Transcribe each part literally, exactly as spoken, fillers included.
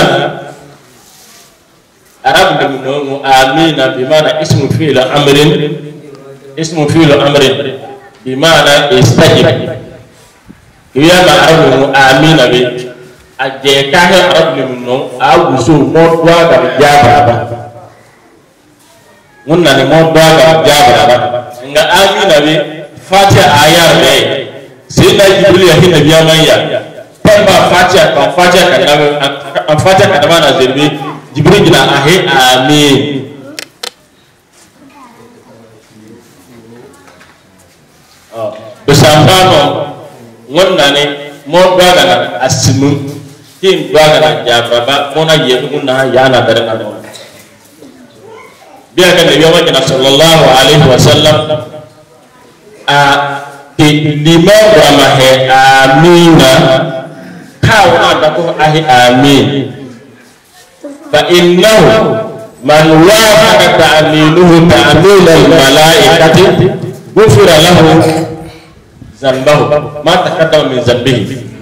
arab dum amina bimana ismu fi'l amrin ismu fi'l amrin bimana istajib ya ma arab amina bi aje ka he arab dum no agusu mo dwa ga jaba munna ni mo dwa ga jaba nga amina bi fatiha ayar be sayyidina jibril ya hinna biya manya pamba fatiha kan fatiha kan an fatiha kan mana zirbi jibril gina ahe amin oh besambano ngonna ne mo dwaga na asimu kin dwaga na jababa mona yedu munna yana dare na do biya kan nabi Muhammad sallallahu alaihi wasallam a ke lima wa mahe amina kauna da ko ahe amin فإنه من وافق تأمينه تأمين الملائكة غفر له ذنبه ما تقدم من ذنبه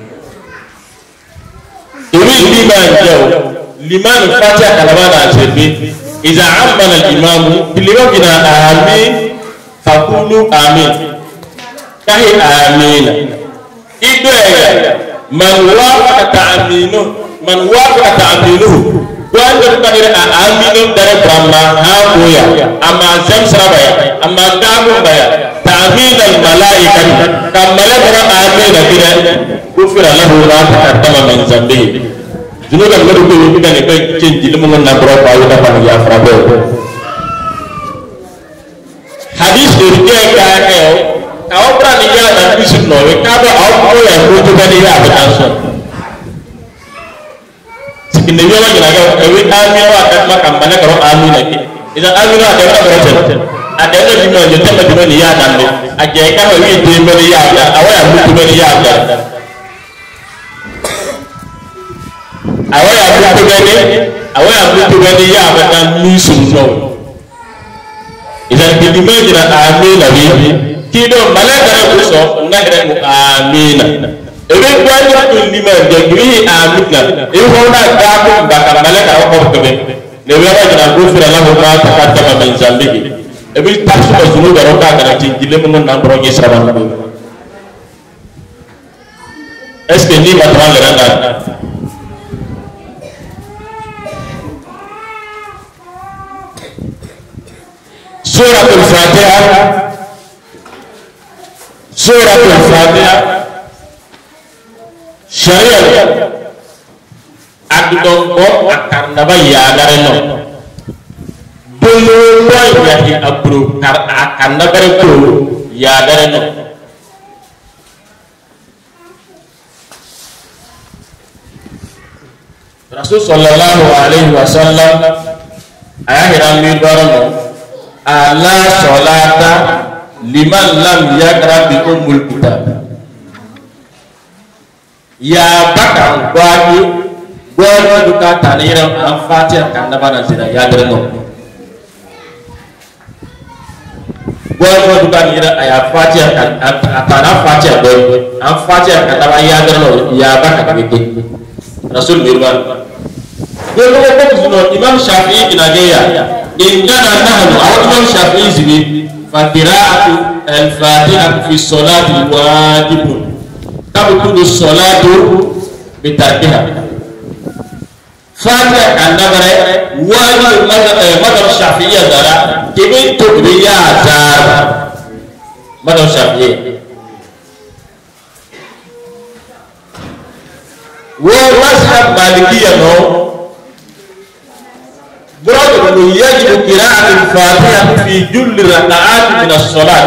يريد لما جو لمن فاتح كلمان عزيزي إذا عمل الإمام بالإمام بنا آمين فقولوا آمين كهي آمين إذا من وافق تأمينه من وافق تأمينه Tuan berkata amin dari Brahma Hamuya, amma zam sarabaya, amma kamu baya, ta'min al malaikat, kamala bara amin akira, kufira lahu ma taqaddama min zambihi. Jinu kan baru tu kita ni kan cincin mengen nak berapa ayat apa ya frabe. Hadis dirjai kaya, kau berani ya dan bisip noe, kau kau yang butuh kan ya betul. Inna yawa jinaga ewi amin wa katma kambana karo amin lagi. Iza amin wa ada berapa? Ada ada lima juta macam ni ya dan aja kan ewi lima ya ada, awal yang butuh ni ya ada. Awal yang butuh ni, awal yang butuh ni ya ada dan misum no. Iza lima jina amin lagi. Kido malaikat besok nak ada amin. Ewe kuat tu lima jadi amina. Ewe kau nak kamu bakal malaikat apa kebe? Ewe apa jangan gufir Allah ma taqaddama min zambihi. Ewe tak suka zulu baroka kana cincin mengen nampak Israel nabi. Eske ni matwan lerana. Suratul Fatihah. Suratul Fatihah. Syariat agdong ko akar naba ya dareno dulu boy yahi abru kar akan naba ko ya dareno Rasul sallallahu alaihi wasallam akhiran midbarano ala salata liman lam yaqra bi ummul kitab ya bakang gwani gwani duka taniran an fatiha kan na bana zina ya darno gwani duka nira aya fatiha kan atana fatiha do an fatiha kan na ya darno ya bakang gede Rasul mirwan dulu ko zuno Imam Syafi'i binageya indana nahnu aw Imam Syafi'i zibi fa qira'atu al-fatihah fi sholati wajibun kabutudu sholatu bitarkiha fatiha kanda bare wajib madhab Syafi'iyah dara kini tukriya azar madhab Syafi'i wa mazhab Malikiyah no berada di yajib qira'atul Fatihah fi julli raka'at min as-salat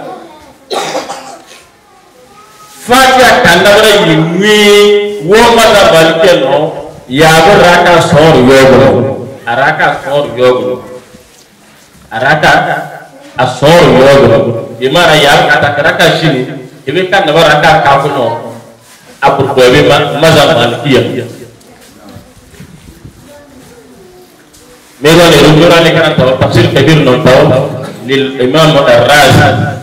Fatiha kanda bara yimwi wo mata balke no ya raka sor yogo araka sor yogo araka asor yogo dimana ya kata raka shini ibe kanda bara raka kafuno abu bebe mazhab Malikiyah mego ne rujura le kana taw tafsir kabir no taw lil imam ar-Razi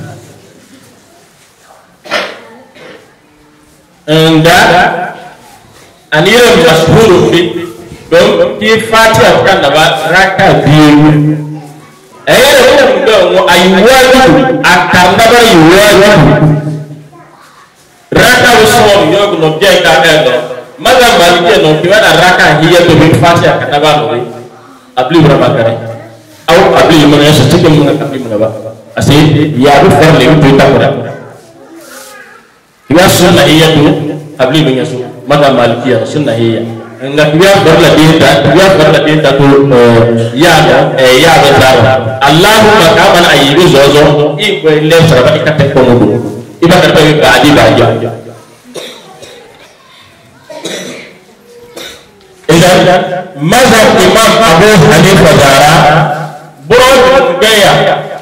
anda anira mashhur fi donc ti fatiha kan da ba raka biyu eh da mun ga mu ayyuwa akanda ba ayyuwa raka usom yo no je ka endo maga malike no ti wada raka hiya to bi fatiha kan da ba no abli brama kare au abli mun ya shi mun ka abli mun ba asai ya bu farle to ta kura ya sunna hiya to abli mun ya su maga malikiya sunna hiya nga biya barla dinta biya barla dinta to ya eh ya ba Allahumma kaman ayibu zozo i ko le saraba ikate ko mudu iba ka tawi ba di ba ja idan mazhab imam Abu Hanifa dara boro gaya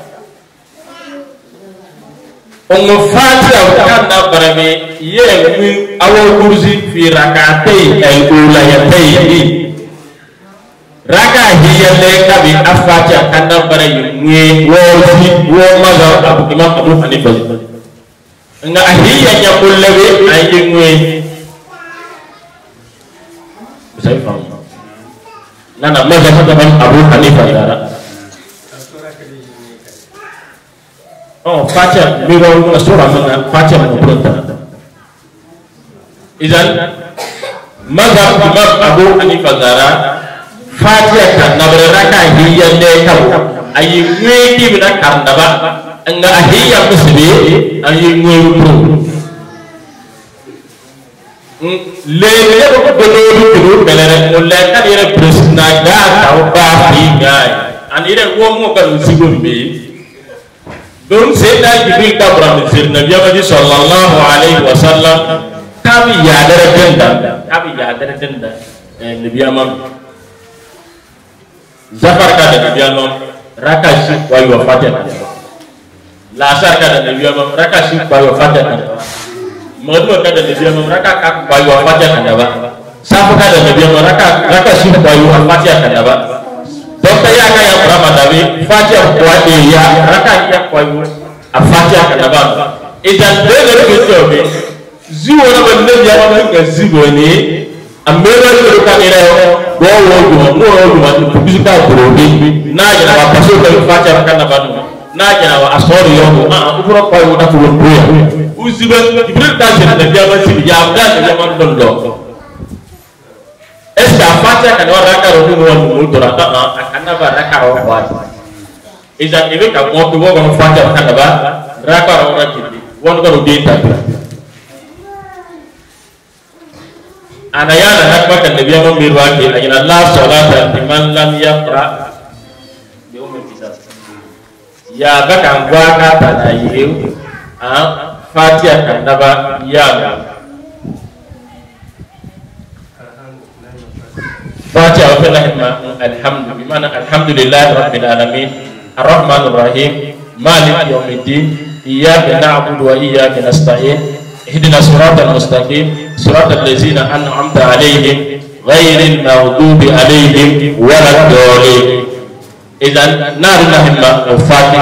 ongo fatiha kan da barame ye mi awo kursi fi rak'atay al-ulayatayn raka hiya le kabi afatiha kan da barame ni wo si wo mazhab Abu Imam Abu Hanifa nga hiya nya kullabe ayi ngwe sai fam nana mazhab Abu Hanifa dara oh fatiha miro na sura mana fatiha mo pronta idan mazhab Imam Abu Hanifa dara fatiha kan nabar raka hiya le kabu ayi ngweki bina karna ba nga hiya musbi ayi ngweru pro le le ko dono ko belere mo le kan yere presna ga ta ba fi gai anire wo mo kan sigo be donc Sayyidina Jibril ta Ibrahim sir Nabi Muhammad sallallahu alaihi wasallam kami ya dara denda kami ya dara denda Nabi Muhammad zafar ka da Nabi Muhammad raka shi wa wafatiha la asar ka da Nabi Muhammad raka shi wa wafatiha maghrib ka da Nabi Muhammad raka ka wa wafatiha da ba safu ka da Nabi Muhammad raka raka shi wa wafatiha da ba donc ya ka ya Muhammad dawi fatiha kwa ya raka ya kwa a fatiha kana ba idan dole ne ke be ziwo na ban ne ya ba ga ziwo ne amera ko ka ira go wo go mo wo go ko bizika ko be na ya ba paso ka fatiha kana ba na ya wa asori yo a ubro ko wo da ko wo ya uziba jibril ta je da ya ba si ya da ya ma don do est-ce que fatiha kana wa raka ro mo mo to raka kana ba raka ro wa iza ibe ka mo to go fatiha kana ba raka ro ra kiti won ko de ta ana yana hakba kan nabi ma mirwa ke ayina la salata liman lam yaqra bi umm kitab ya ba kan gwa ka ta na yiu a fatiha kana ba ya ga Fatiha wa alhamdulillah bimana alhamdulillah rabbil alamin arrahmanir rahim maliki yaumiddin iyyaka na'budu wa iyyaka nasta'in ihdinas siratal mustaqim siratal ladzina an'amta 'alaihim ghairil maghdubi 'alaihim waladdallin idan narna himma fatiha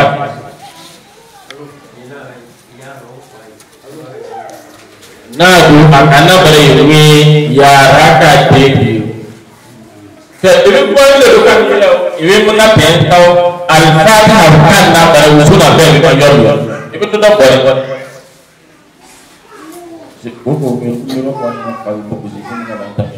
nadu akana bare ni ya raka te ibe kwale do kan kilo ibe muna pentaw al fatiha kan na bare usuna be ko yorlo ibe to do ko se ko ko ko ko ko ko ko ko se ko na ta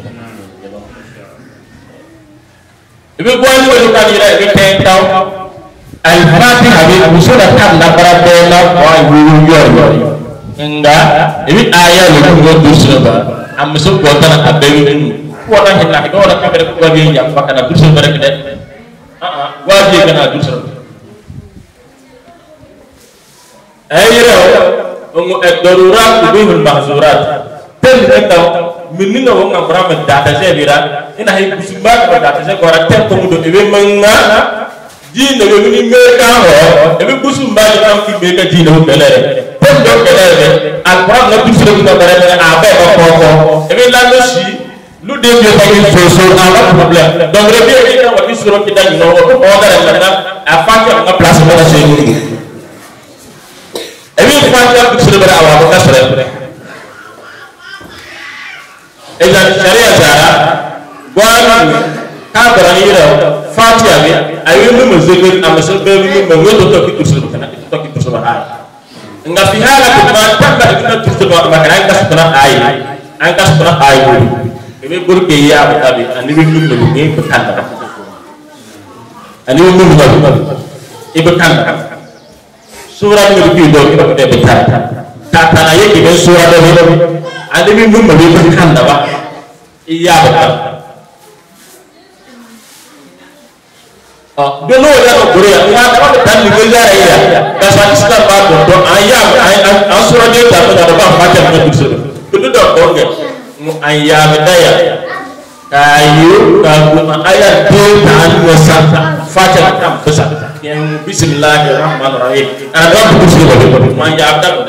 ibe kwale do kan kilo ibe pentaw al fatiha be usuna kan na bare be na ko ay wu yorlo nga ibe aya le ko do usuna am so ko tan abe wala hinna ko wala kamere ko wabi ya bakana dursul barek de ah ah waji kana dursul ayira ongo ad-darurat bihul mahzurat tel enta minninga wonga brama data zebira ina hay kusimba ko data ze ko ra tel ko mudo ebe manga jina be mini meka ho ebe kusumba jam ki meka jina ho belere tel do belere al-quran na dursul ko bare abe ko ko ebe la no shi lu de bi ko so so ala problem donc re bi e ka wati suro ki dañu no ko dara la a fatiha nga place mo se ni e bi fatiha ko suro bara awa ko kasre e ja sharia zara gwan ka barani ira fatiha be ayu mu zikir amasal be mu mu to to ki tursul kana to ki tursul ay nga fi hala ko ma tabba ibn tursul ma kana nga sutana ay an ka sutana ay ko be burke ya tabi ani bi mu mu ngi ko tanda ani mu mu mu ibe tanda surah mu bi do ko de betata ta ta na yake ben surah do ani bi mu mu bi tanda ba iya ba dono ya no Korea nga ta tan ni goya ya ka sa islam ba do do ayam an surah de ta da ba fatiha na du sura du do ko nge mu ayam daya kayu ka kuma ayat de ta an wasa fatiha kam besar yang bismillahirrahmanirrahim ada du sura do ma ya da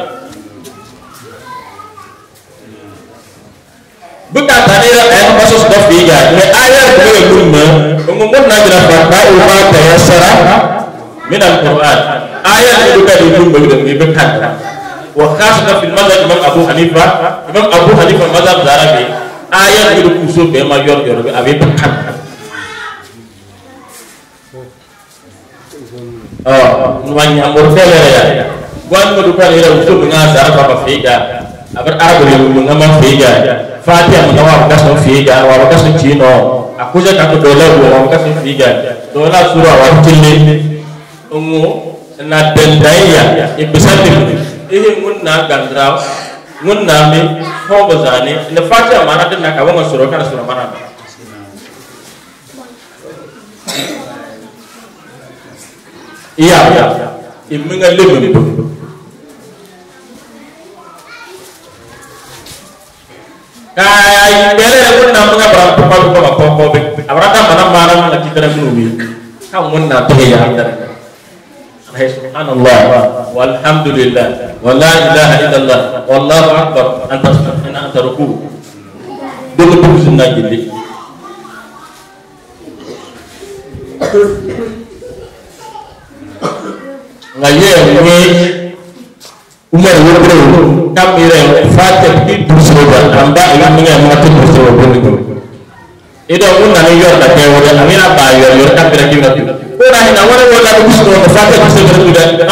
bukan tadi ayat masuk sudah tiga ayat dua guna umumnya nagira fakta umat tayasara min al-Quran ayat itu kan itu begitu dibekan wa khasatan fil mazhab Imam Abu Hanifah Imam Abu Hanifah mazhab Zarabi ayat itu kusuk be mayor yor be abi bekan oh nuanya murfele ya gwan medukan ira usuk mengasar apa figa abar arab yang mengama figa fatiha mengawa bakas no figa wa bakas no chino akuja ka dola wa bakas no figa dola surah wa tilli ungu na dendaya ibisati ihe munna gandraw munna mi ko bazani na fatiha mana den na ka wa surah kana surah mana iya iya iminga lemu kaya bere pun namanya berapa kali kau kau kau be abrata mana mana mana kita menunggu kamu nak tuh ya subhanallah walhamdulillah wala ilaha illallah wallahu akbar anta subhana anta ruku dulu dulu sunnah jadi ngaye ni Umar Wudhu kami yang fatih di Dursuroba amba ingin mengamati Dursuroba itu itu pun nani yor tak kaya wadah kami apa yor yor kan kira kira itu orang ini awalnya wadah Dursuroba fatih Dursuroba itu dan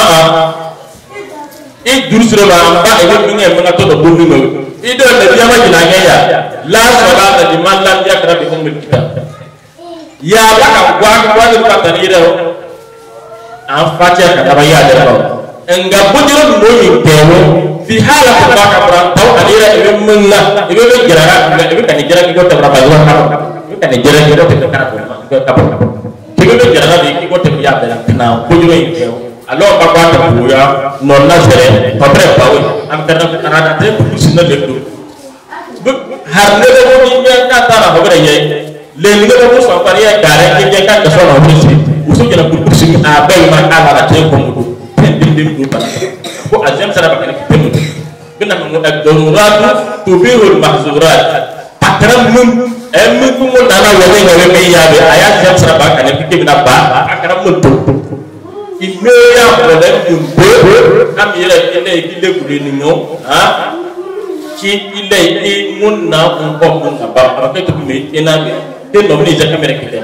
ini Dursuroba amba ingin mengamati Dursuroba itu itu ada dia macam nanya ya la salat di malam dia kerana diumum kita ya lah gua gua itu kata ni itu fatih kata bayar dia enggak bujur moyi tewo fi hala ko baka brantau adira ibe munna ibe be jirara ibe kan jirara ko tabra bazuwa ka ibe kan jirara ko tabra ka ko ka ka ibe be jirara di ko tabra ya bela kana bujur yi tewo alo ba ba ta buya non na sere pabre bawe am kana kana da te busina lekdu har ne de mo ni ka tara ho gre ye le ni de mo so pari ya gare ke ka ka so na ho si usu jela kurkusi a be ma ala te ko mu dim dupa ko azam sara bakana kitem bina mu ad-darurat tubihul mahzurat akram mum em ko mo dana wone ngawe me yabe ayat jam sara bakana kitem na ba akram mum tu imme ya wala dum be am yele ene kile gure ni no ha ci ile i mun na on ko mun ba ba ke to me ena te no ni ja kamera kitem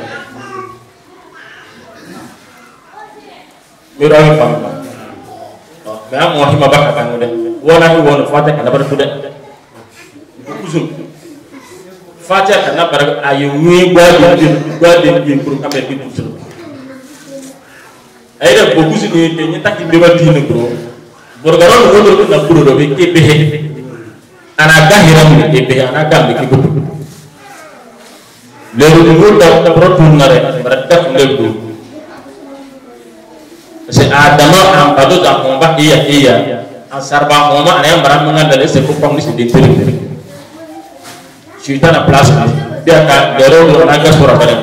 mira ni pam mais mo hima baka kan de wona ni wona fatiha kana bar tude kusum fatiha kana bar ayu ngi gwadi gwadi bi pour kambe bi kusum ay da ko kusum ni te ni takki be bati ni bro bor garon wodo na bro do be ke be ana gahiram ni ke be ana gam ki ko leru ni mo da bro tun na re bar daf ledu se adama am padu da komba iya iya asarba komba ane baram mengandale se kupang ni se ditiri syaitan a place dia ka dero do naga sura bare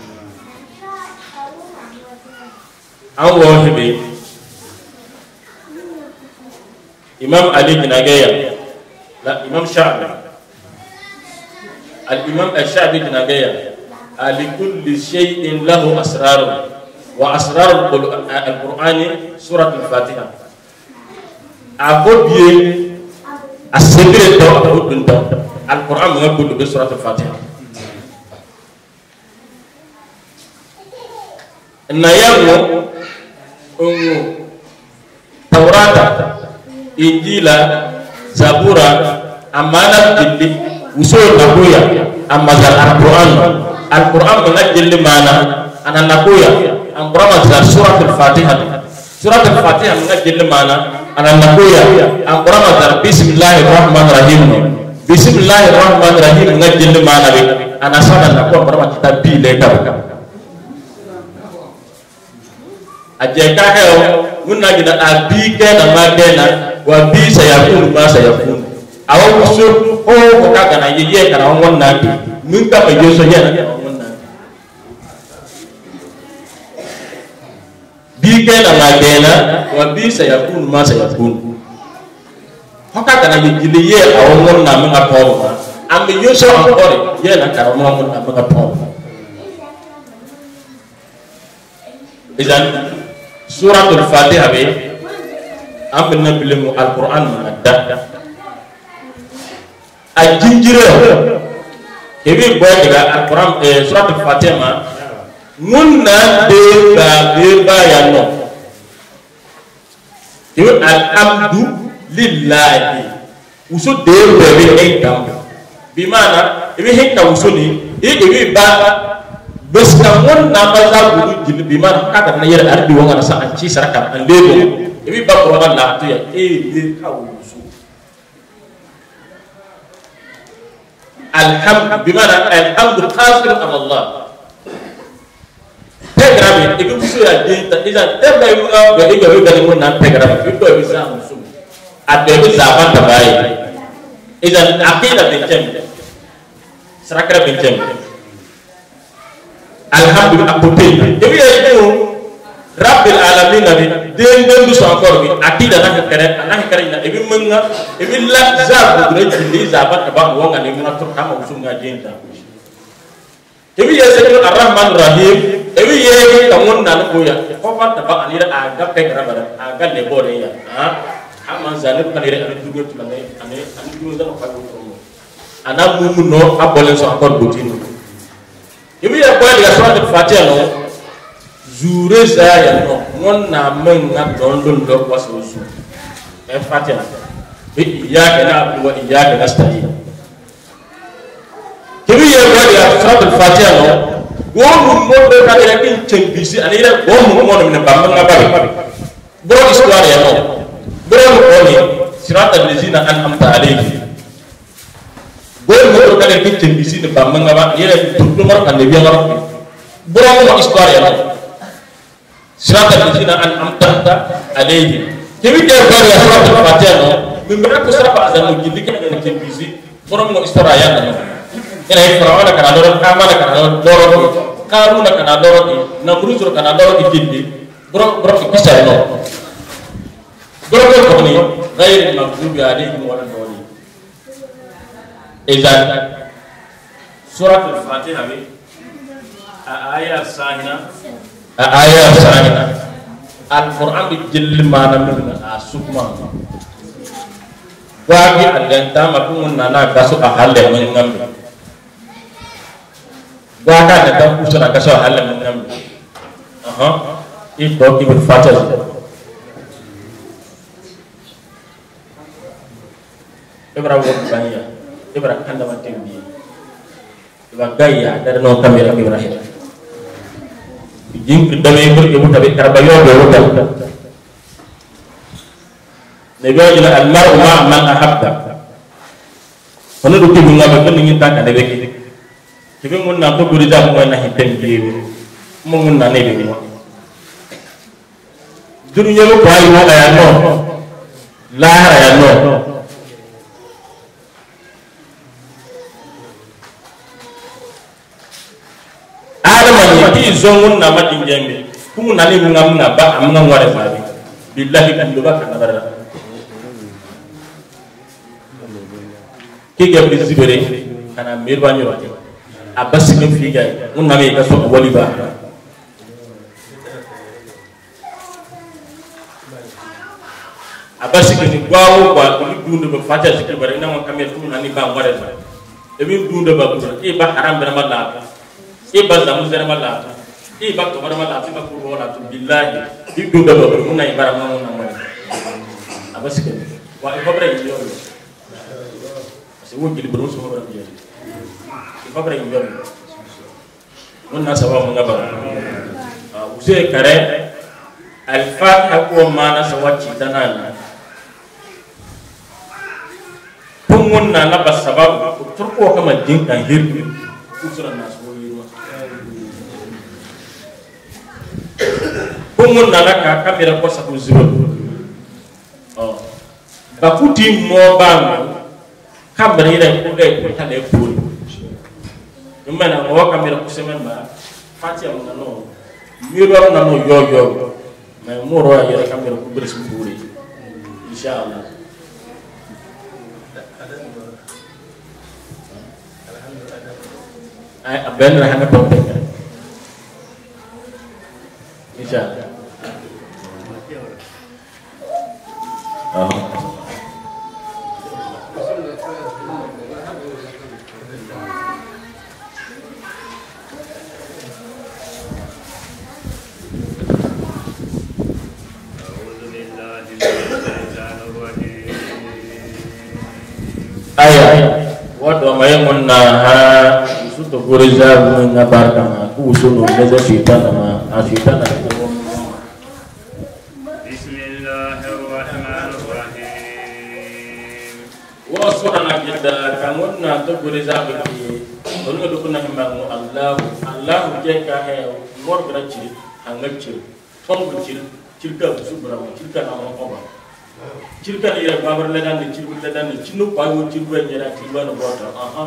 awo hebe Imam Ali bin Agaya la Imam Syafi'i al Imam Asy-Syafi'i bin Agaya ali kulli syai'in lahu asrarun wa asrar al-Qur'ani surat al-Fatihah abobie asebire to abodun to al-Qur'an ngabudu be surat al-Fatihah na yango ungu Taurata, Injila, Zabura, amana jilli usul nabuya amazal Al-Quran Al-Quran menajilli mana anak nabuya Al-Quran mazal surat Al-Fatihah surat Al-Fatihah menajilli mana anak nabuya Al-Quran mazal Bismillahirrahmanirrahim Bismillahirrahmanirrahim menajilli mana bi anak sana nabuya Al-Quran kita bileka ajeka heo muna gina abike na magena wa bi sayakun ma sayakun awu usul o ko kaga na yeye kana won na bi mun ka ba yeso yana na won na bi ke na magena wa bi sayakun ma sayakun hoka kana yele ye awu won na mun ka to am bi yeso on ore ye na kana mo mun na mun ka to izan suratul Fatihah be am bin nabilu Al-Quran madda ajinjire ebi boy daga Al-Quran eh, suratul Fatihah ma munna de ba be ba ya no ebi al-hamdu lillahi usu de be be enkam bi mana ebi hekka usuli ebi ba bes kamun nama zabu jil bi man kata na yere ardi wonga na sa ci saraka an lebo ibi ba ko na to ya e de kawusu alhamd bi mana alhamdu qasir ala Allah tegrami ibi musu ya de ta iza tebe ga ga ga ga mun na tegrami ibi bi sa musu ade bi zaman tabai iza aqida bin jam saraka bin jam alhamdulillah apote ebi ayo rabbil alamin nabi den den du so encore bi atida nak kere nak kere na ebi menga ebi la zabu dure jindi zabat ba wonga ni mun to kama usunga jenta ebi ya sayyid arrahman rahim ebi ye kamun nan ko ya ko fa ta ba anira aga pe gara bara aga le bore ya ha amma zalim kan ire an dugo to ne ane an dugo da ko ko ana mumu no abole so encore botino ibi ya boy diga surat Al-Fatihah no zure saya no mon na men na don don do waso su Al-Fatihah bi iyyaka na'budu wa iyyaka nasta'in ibi ya boy diga surat Al-Fatihah no go mu mo do ka ira kin chembisi ani ira go mu mo no ba nga ba bro histoire ya no bro ko ni surat al-lazina an'amta alayhim boy mo ko kale kitte bisi de bamma ngaba yele tuddu mar kan de biya ngaba borom mo histoire ya sirata bizina an amtanta alayhi tibi de bar ya surat al-Fatihah no min bara ko sara azan mo gilli ke de bisi borom mo histoire ya no ina farawana kana do amana kana do do karuna kana do namrud kana do gilli borom borom ko sara no borom ko ni ghayr al-maghdubi alayhim wa la izan surat Al-Fatihah bi ayat sahina ayat sahina Al-Quran bi jilli mana min asukma wagi alganta makun nana kasu ahalle min ngam waka da ta kusura kasu ahalle min ngam aha ito ki bi Fatihah Ibrahim baniya Ibrahim anda mati di Ibrahim gaya dari no kamera Ibrahim jing dame ber ibu tabe karbayo be wota nabi ajla al mar'u ma man ahabba hono do tibu ngaba kan ngi taka de beki tibe mun na to guri da mo na hitem bi mo mun na ne be mo dunya lo bai mo ya no lahara ya no zongun nama dinjembe kumu nani ngam na ba am ngam wala fa billahi kan do ba kana bara ki gam bi zibere kana mirwa nyoro abasi ngam fi gay mun nami ka so wali ba abasi ngam gwawo ba ko dundu ba faja sikki bare na mo kamel kumu nani ba wala fa e bi dundu ba ko e ba haram bara malla e ba zamu zara malla i bakto bara ma la tinga ko wala to billahi di do do ko na ibara ma na ma abaske wa e babra yi yo se wo gili bro so babra yi e babra yi yo mun na sawa mun ngaba use kare al-fatiha ko mana sawaci tanana pungun na na basabab turko kama dinka hirbi usura na so yiro pungun na na ka kamera ko sa kuzuro oh bakuti mo bang kamera ira ko dai ko tale puri imana mo kamera ko semen ba fatia mo no miro na no yo yo mais mo ro ya kamera ko bres puri inshallah ay ben ra hanga to inshallah ah ayah waduh mayang menaha suatu guriza mengabar kama usul usul syaitan nama syaitan nama Bismillahirrahmanirrahim wa surana kita kamu na to guriza biki onu do kuna himbangu Allah Allah je ka he mor grachi angacil ton gucil cilka subra cilka nama oba cilka ira babar ledan ni cilku ledan ni cinu pawu cilku nyera cilwa no bota aha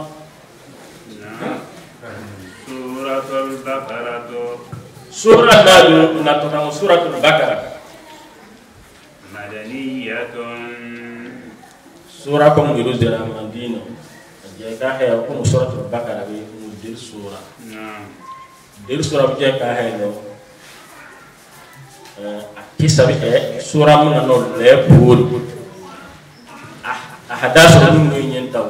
suratul baqarah surah dalu na to kamu suratul baqarah madaniyatun surah kamu diru zera madina je ka he ko suratul baqarah bi mudir surah na dir surah je ka he no kisah eh surah mana no lepur ah hadas dum no nyentaw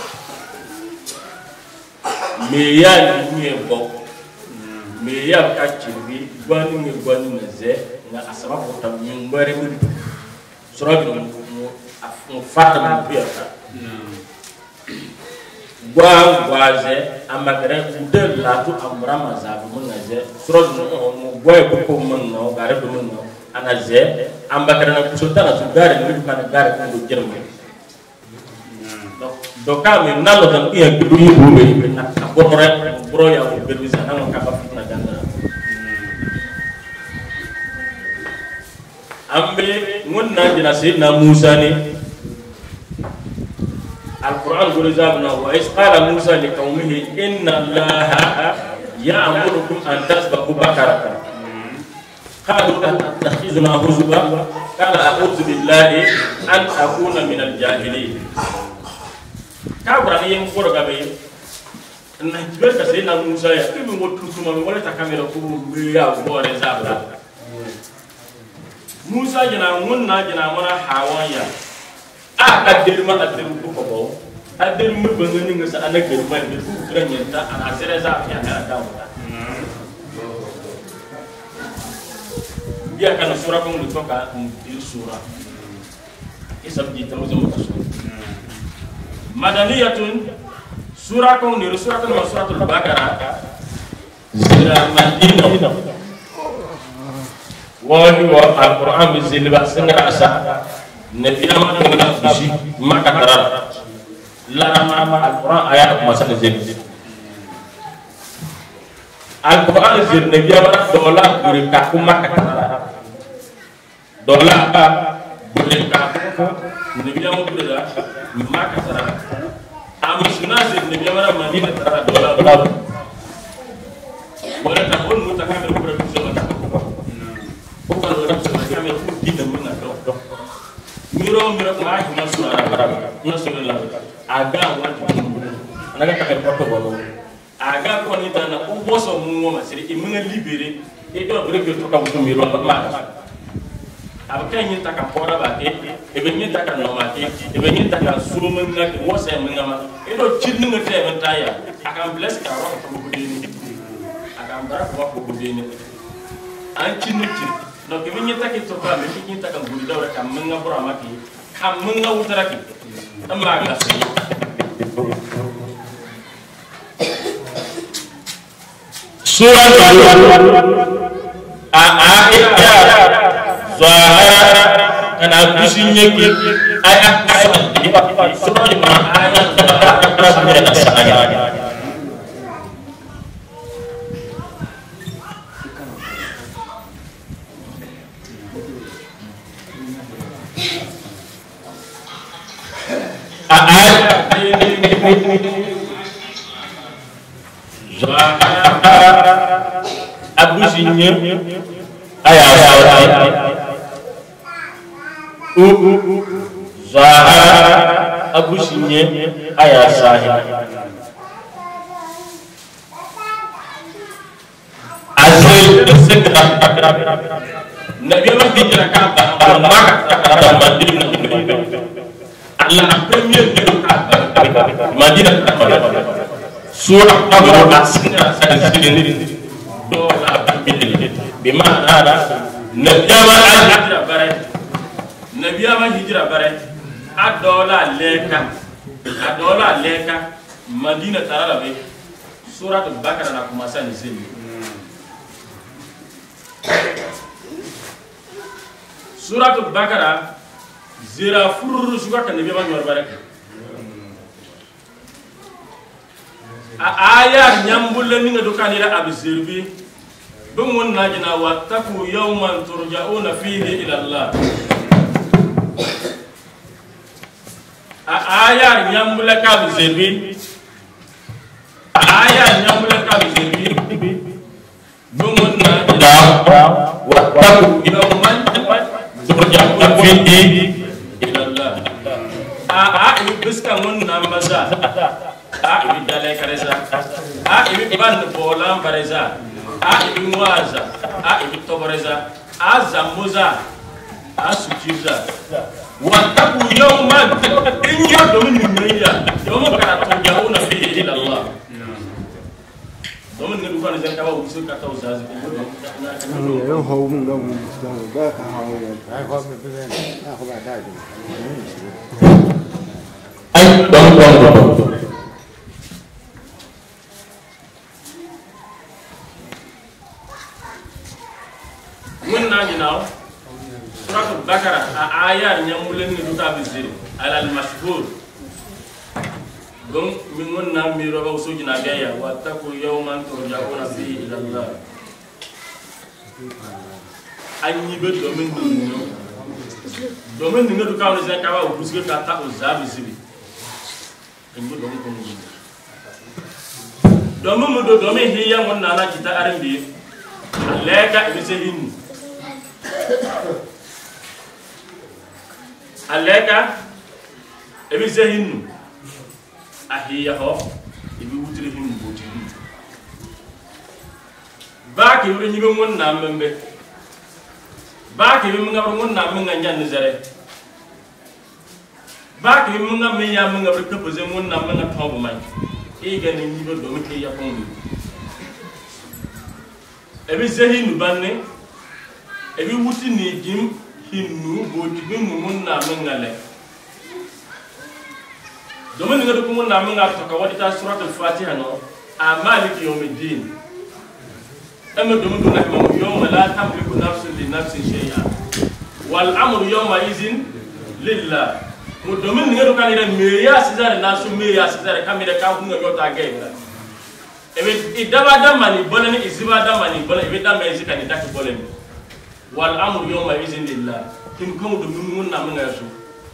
me ya ni bok me ya ka chibi gwanu ni gwanu na ze na asaba ko tam min bare mu surah dum mu fatam biya gwa gwaze amagare de la tu amra mazabu mun naze surah dum mu gwa ko ko mun no gare dum mun no anaze ambakare na kusotana tu gare ni kana gare ko jerme do ka mi nalo dan iya gidu yi bube na abore bro ya ko berbiza na ka ba fitna janga ambe ngun na dina sayyidina Musa ni Al-Quran gurizabna wa isqala Musa li qaumihi inna Allaha ya'murukum an tasbahu bakaratan qalu tattakhizuna huzwa qala a'udzu billahi an akuna minal jahilin kabra yeng ko gabe na jibe ka sayyidina Musa ya kimi wotu tuma wala ta kamera ko ya bore zabra Musa jina munna jina mara hawaya a adir ma adir ko ko adir mu bangani ngasa anake ma ni ku granyenta ana sere za ya kana dawo dia kana surah ko mu toka il surah isab ji tamu zo ko madaniyatun surah ko ni suratul suratul baqarah zira madinah wa huwa al-quran bi zilba singa asa nabi amana ngana fushi maka tarar la ma al-quran ayat masal zil al-quran zil nabi amana dola guri ka ku maka tarar dola ka guri ka nabi amana guri da maka tarar amu sunazil nabi amana madina tarar dola dola wala ta on mutakamil ko rabbi sallallahu bukan orang kami tidak mengatur. Miro miro lagi masuk Arab, masuk dalam agama wajib. Anak kakek foto baru. Agama kau ni tanah ubos semua masih ini mengelibiri. Itu berarti itu kamu tu miro apa? Apakah ini tak kapora bagi? Ini tak kan nomati. Ini tak kan suruh mengaku. Ubos yang mengamat. Itu ciri mengerti mentaya. Akan belas kalau kamu begini. ambara ko ko dini an chinuti no ke minya take to ka me kin ta kan buri dawra kam mun nga bura maki kam mun nga wutaraki amma ga sai surah a ayat zahara kana kusinye ki ayat surah ayat zahara Abu Sinya ayah Saudi U Zahara Abu Sinya ayah Sahih Azil Nabi Allah hijrah ke Makkah atau Madinah Allah premier di Madinah surah Amr asna sadin dola bidil bima ana nabiyama al-hijra bare nabiyama hijra bare adola leka adola leka Madinah tarala be surah al-Baqarah na kumasa ni zili surah al-Baqarah zira fururu suka kan nabiyama nyor bare a aya nyambulle ni ngado kanira abzirbi bumun najina wattaqu yawman turja'una fihi ila Allah a aya nyambulle ka abzirbi a aya nyambulle ka abzirbi bumun najina wattaqu yawman turja'una fihi ila Allah a a biska mun namaza a ibi dalai kareza a ibi ban bolan bareza a ibi muaza a ibi toboreza a zamuza a sujiza wattaqu yawman in yado min niya yawma karatu yauna fihi ila Allah domin ne duka ne zan kawo usul ka tawo zazi yo ho mun ga mun ba ka hawo ya ai ko me be na ko ba dai ai dong dong dong mun na jinaw suratul Baqarah a ayar nyamulen ni duta bizir alal mashhur donc min mun na mi roba usuji na gaya wattaqu yawman turja'una fihi ila Allah anyi be domin ni no domin ni du kawo zan kawo busge ka ta o zabi zibi anyi domin ko ni domin mu do domin hiya mun na na kita arimbi alaka ibisehin aleka ebi zehinu ahiya ho ebi wutire hinu botinu ba ke wuri nyibe mon na membe ba ke mi ngabro mon na menga nyan zere ba ke mi ngam me ya menga bro kepoze mon na menga tobo man e ga ni nyibe do mi ke ya kondu ebi zehinu banne ebi wuti ni jim hinu boti bimu mun na mengale domin ngado ko mun na menga to ka wadi ta surat al-fatiha no amaliki yawmiddin amma domin do na mo yawma la tamliku nafsun li nafsin shay'a wal amru yawma izin lillah mo domin ngado kan ida me ya sizare na su me ya sizare kamida ka hunga yota gayna ebe idaba damani bolani iziba damani bolani ebe damani zikani takki bolani wal amru yawma izin lillah kim kamu do mun na mun yaso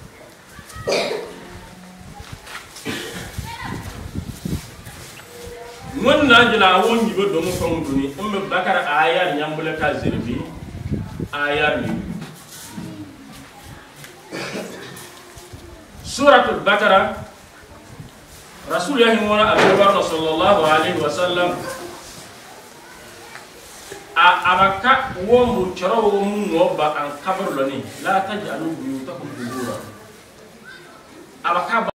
mun na jina won yibo do mun kamu do ni umme Bakara ayar nyambule ka zirbi ayar ni suratul Bakara Rasulullah Muhammad sallallahu alaihi wasallam abaka wombu choro womu ngoba an kabar loni la tajalu biyutakum qubura abaka